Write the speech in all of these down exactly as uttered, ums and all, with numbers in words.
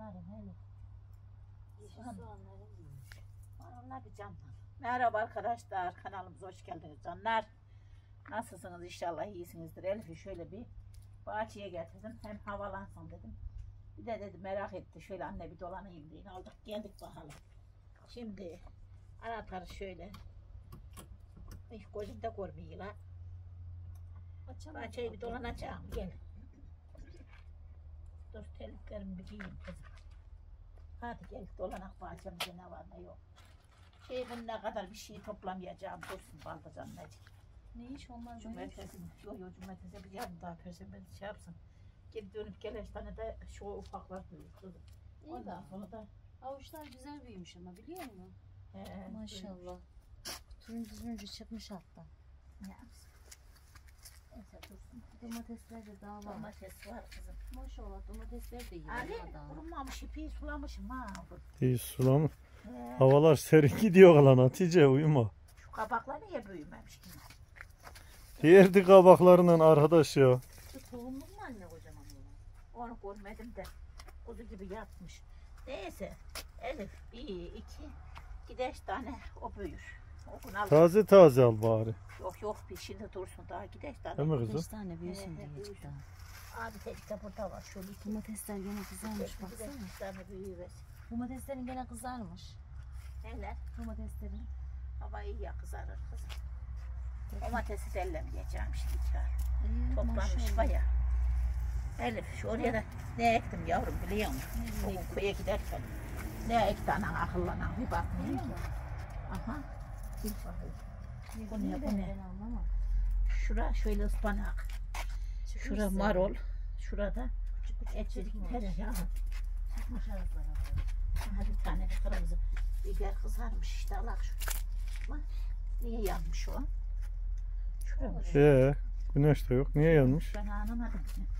soğanları hele. Yeşil soğanları büyümüş. Onlar bir canlar. Merhaba arkadaşlar, kanalımıza hoş geldiniz canlar. Nasılsınız? İnşallah iyisinizdir. Elif'i şöyle bir bahçeye getirdim. Hem havalansın dedim. Bir de dedim merak etti. Şöyle anne bir dolanayım diye aldık geldik bakalım. Şimdi anahtarı şöyle. Hiç gözümde görmüyor la. Bahçeyi bir dolanacağım. Gel. Dur terliklerimi bir giyeyim kızım. Hadi gel dolanak bahçemizde ne var ne yok. Şey ne kadar bir şey toplamayacağım dursun baldıcan necik. Ne iş olmaz Cumartesi, yok yok cumartesi bir yarın daha perşembe şey yapsın. Geri dönüp geleş tane de şu ufaklar büyür kızım. Ondan sonra da avuçlar güzel büyümüş ama biliyor musun? He, Maşallah. Turuncu turuncu çıkmış hatta. ne yapsın? Neyse dursun. Domatesler de daha var. Domates var kızım. Maşallah domatesler de iyi. Ali kurumamış ipi sulamışım ha. İyi sulama. He, Havalar serin gidiyor kalan Hatice uyuma. şu kabaklar niye büyümemiş ki? Yerdi kabaklarından arkadaş ya. Şu tohumlu mu anne kocaman olan? Onu görmedim de kuzu gibi yatmış. Neyse Elif bir iki gideş tane o büyür. O gün al. Taze taze al bari. Yok yok bir şimdi dursun daha gideş tane. Değil mi kızım? Beş tane büyüsün He, he, diye büyüsün. çıktı. Abi tek de burada var şöyle iki. Domatesler gene kızarmış baksana. Bir tane büyüyüversin. Domateslerin gene kızarmış. Neler? Domateslerin. Hava iyi ya kızarır kızım. Domatesi de ellemeyeceğim şimdi kar. İyi, Toplamış maşallah. baya. Elif şu oraya da ne ektim yavrum biliyor musun? O gün köye giderken. Ne ekti anan akıllanan bir bakmayayım ki. Aha. Bir bakayım. Bu ne, bu ne? Ben anlamam. Şura şöyle ıspanak. Şura Çıkmışsa. marul. Şurada Küçük küçük etçilik çıkmış. tereyağı. Çıkmış arasına. Aha bir tane de kırmızı biber kızarmış işte Allah şu. Bak, niye yanmış o? Şuramış. Ee, güneş de yok. Niye yanmış? Ben anlamadım.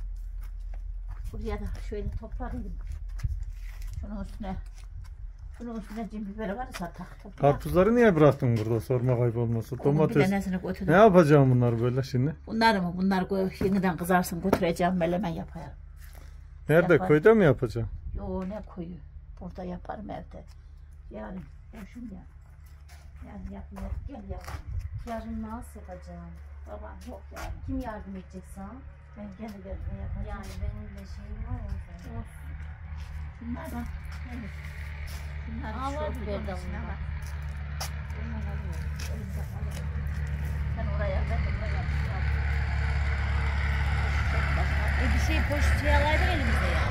Buraya da şöyle toplayayım. Şunun üstüne şunun üstüne cin biberi varsa tak topla. Karpuzları niye bıraktın burada sorma kaybolması? Onun bir Domates. tanesini Ne götürdüm. yapacağım bunlar böyle şimdi? Bunlar mı? Bunlar koy, yeniden kızarsın götüreceğim melemen yaparım. Nerede? Yapar. Köyde mi yapacağım? Yo ne koyu. Burada yaparım evde. Yarın boşum ya. Yarın yapayım. Gel yapalım. Yarın nasıl yapacağım? Babam yok yani. Kim yardım edecek sana? Ben kendi kendime yapacağım. Yani benim de şeyim var ya. Olsun. Bunlardan. Evet. Bunlar Aa, var şu biber bunun de içine bunda. var. Bundan alıyorum. Elimde alıyorum. Sen oraya ben de buraya alıyorum. E bir şey poşet şey alaydın elimize ya.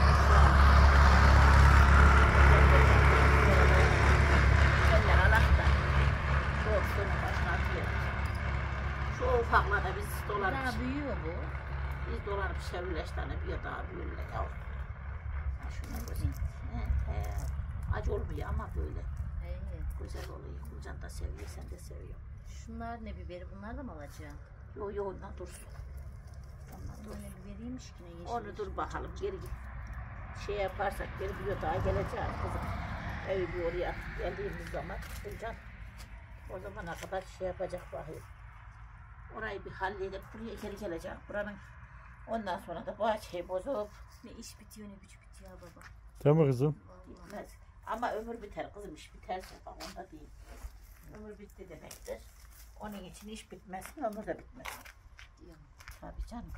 Eller alakta. Şu suyun başına atıyoruz. Şu ufaklarda biz dolar Daha bir büyüyor bu. Biz dolar bir şey üleş tane bir daha büyürler yavrum. Ha şuna gözün. He he. Acı olmuyor ama böyle. Evet. Güzel oluyor. Kocan da seviyor, sen de seviyor. Şunlar ne biberi? Bunlar da mı alacağım? Yo yo ondan dursun. Ondan Bunlar dursun. ne biberiymiş ki ne yeşil. Onu dur bakalım geri git. Şey yaparsak geri bir daha geleceğiz kızım. Evi bir oraya geldiğimiz zaman Kocan o zamana kadar şey yapacak bakayım. Orayı bir halledip buraya geri gelecek. Buranın ondan sonra da bahçeyi bozup Ne iş bitiyor ne güç bitiyor baba. Değil mi kızım? Vallahi. gitmez. Ama ömür biter kızım iş biterse bak onda değil. Ömür bitti demektir. Onun için iş bitmesin ömür de bitmesin. Ya. Tabii canım.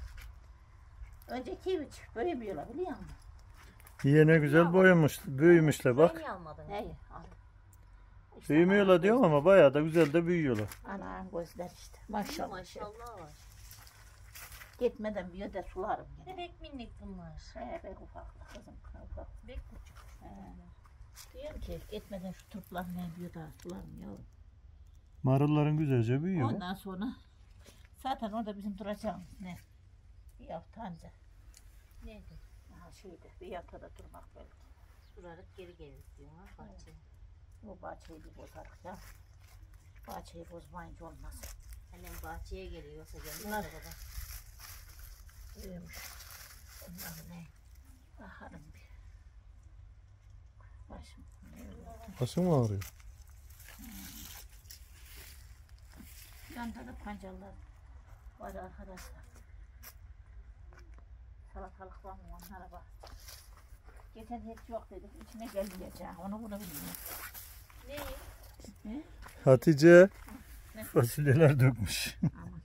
Önceki hiç böylemiyorlar biliyor musun? İyi ne güzel boyamış, büyümüşler Sen bak. niye almadın? Neyi? Aldım. İşte Büyümüyorlar anam diyorum ama bayağı da güzel de büyüyorlar. göz- Anam gözler işte. Maşallah. Maşallah var. Gitmeden bir de sularım Ne yine. bek minik bunlar. He bek ufaklı kızım ufak. Bek küçük. He. Diyorum ki gitmeden şu turplarını bir daha sularım yavrum. Marulların güzelce büyüyor. Ondan sonra zaten orada bizim duracağımız ne? Bir hafta anca. Neydi? Ha şeydi bir haftada durmak belki. Durarak geri geliriz diyor ha bahçeye. O bahçeyi bir bozarız ya. Bahçeyi bozmayınca olmaz. Annem bahçeye geliyor yoksa gelmez Bunlar- de baba. Büyümüş. Bunlar ne? Baharım bir. Başım. Başın mı ağrıyor? Yanda da pancarlar var arkadaşlar. Salatalık var mı onlara bak. Geçen hiç yok dedik. İçine gelmeyeceğim. Onu bunu bilmiyorum. Ne? Hatice Ne? fasulyeler dökmüş. Aman.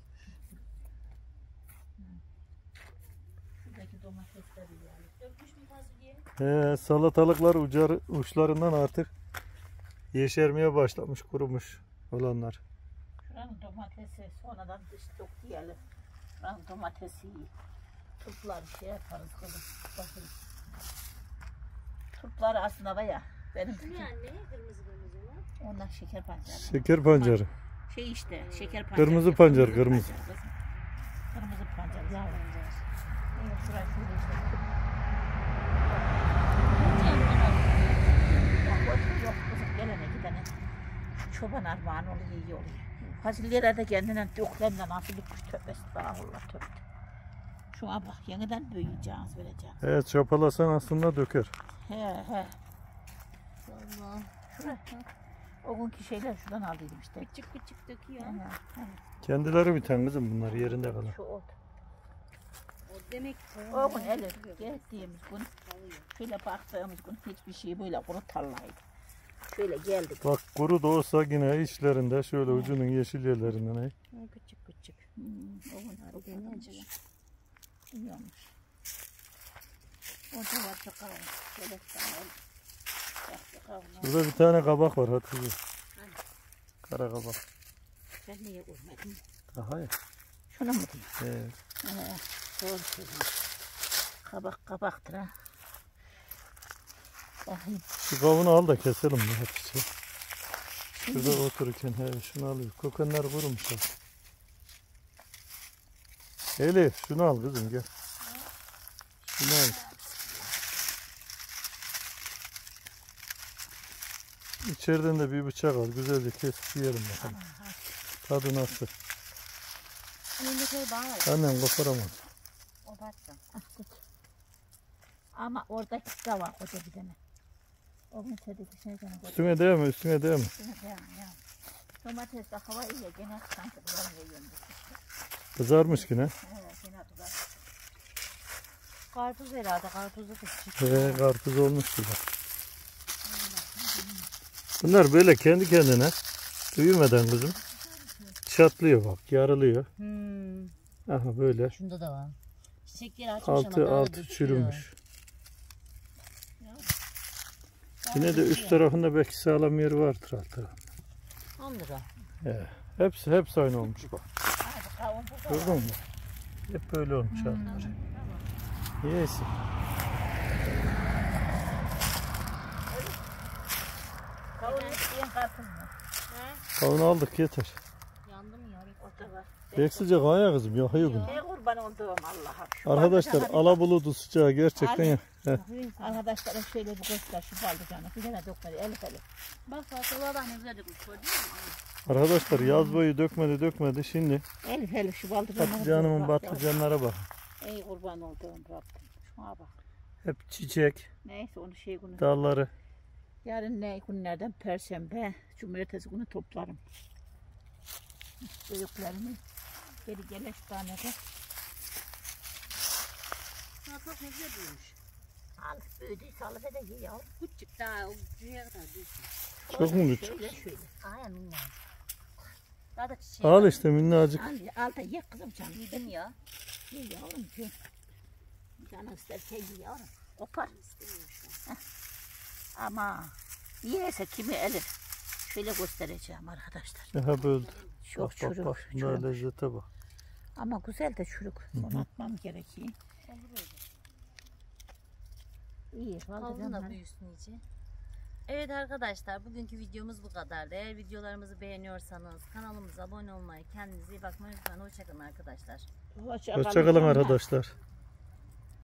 Şuradaki domatesleri yani. Dökmüş mü fasulye? He, salatalıklar ucar, uçlarından artık yeşermeye başlamış, kurumuş olanlar. Şuranın domatesi sonradan dış dok diyelim. Şuranın domatesi iyi. Turplar şey yaparız kızım. Bakın. Turpları aslında var ya benim Bu ne anne? Kırmızı kırmızı olan. onlar şeker pancarı. Şeker pancarı. Şey işte şeker pancarı. Kırmızı pancar, kırmızı. pancar kızım. Kırmızı pancar yavrum. Evet şurayı şöyle işte. Yok, yok kızım gelene gidene. Çoban armağanı oluyor iyi oluyor. Fasulyeler de kendinden döklemle nasıl bitmiş tövbe estağfurullah tövbe. Şuna bak yeniden büyüyeceğiz vereceğiz. Evet, çapalasan aslında döker. He he. Allah. Şura. O günkü şeyler şuradan aldıydım işte. Küçük küçük döküyor. He, he. Kendileri biten kızım bunlar yerinde kalan. Şu ot. O demek ki O gün Elif geldiğimiz gün şöyle baktığımız gün hiçbir şey böyle kuru tarlaydı. Şöyle geldik. Bak kuru da olsa yine içlerinde şöyle ucunun yeşil yerlerinden. He. küçük küçük. Hmm, o gün Hadi topladım. deneyeceğim. İyi olmuş. Orada var çok kavun. Şöyle sana ol. Bak şu kavun. Burada bir tane kabak var Hatice. Kara kabak. Ben niye görmedim? Aha ya. Şunu mu diyeyim? Evet. He, doğru söylüyorsun. Kabak kabaktır ha. Bakayım. Şu kavunu al da keselim de Hatice. Şurada otururken he, şunu alıyor. Kokanlar kurumuş. Elif şunu al kızım gel. Şunu al. İçeriden de bir bıçak al. Güzelce kes yiyelim bakalım. Tadı nasıl? Önünde şey bana ver. Annem koparamaz. O batsın. Ah, tut. Ama oradaki de var o da bir tane. O gün sedeki şeyden o da. Üstüne değme üstüne değme. Üstüne koyalım ya. Domates de hava iyi ya gene sanki buranın yiyorum. Kızarmış yine. Evet gene tutar. Karpuz herhalde. Karpuzu da küçük. He, karpuz olmuş gibi. Bunlar böyle kendi kendine büyümeden kızım çatlıyor bak, yarılıyor. Hmm. Aha böyle Şunda da var. Çiçekleri açmış ama altı daha altı döküyor. çürümüş. Yine de üst tarafında belki sağlam yeri vardır alt tarafında. on lira. He. Hepsi hepsi aynı olmuş bak. Hadi kavun burada var. Gördün mü? Hep böyle olmuş altları. Niyeyse. Kavun isteyen karpuz mu? He? Kavunu aldık yeter. Yandım ya. Orada var. Pek sıcak ha ya kızım yakıyor bunu. Ey kurban olduğum Allah'ım. Şu Arkadaşlar baldıcanı- alabuludu sıcağı gerçekten ya. Heh. Arkadaşlara şöyle bir göster şu baldıcanı. Bir tane dökmedi elif elif. Bak fasulye bak ne güzel dökmüş. Gördün mü? Arkadaşlar yaz boyu dökmedi dökmedi şimdi Elif elif şu baldıcanı. patlıcanımın patlıcanlara bak. Ey kurban olduğum Rabbim. Şuna bak. Hep çiçek Neyse onu şey günü. dalları. Yarın ne günlerden perşembe, cumartesi günü toplarım. Çocuklarımı geri geleş tane de Salatalık ne güzel büyümüş. al büyüdüyse alıp de ye yavrum. Küçük daha o büyüye kadar büyüsün. Çok mu küçük? Şöyle şöyle. Aynen minnak. Daha da çiçeği Al var. işte minnacık. Al, al da ye kızım canım. Yedim ya. Ye yavrum ye. Canın isterse ye yavrum. Kopar. Heh. Ama yiyese kimi elif. Şöyle göstereceğim arkadaşlar. Aha böldü. Çok Bak çürük. bak bak. çürük. Bunlar lezzete bak. Ama güzel de çürük. Onu atmam gerekiyor. İyi. Kavun da Baldıcanlar. büyüsün iyice. Evet arkadaşlar bugünkü videomuz bu kadardı. Eğer videolarımızı beğeniyorsanız kanalımıza abone olmayı, kendinize iyi bakmayı lütfen. Hoşçakalın arkadaşlar. Hoşça kalın. Hoşçakalın arkadaşlar.